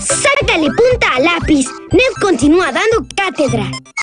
¡Sácale punta al lápiz! Ned continúa dando cátedra.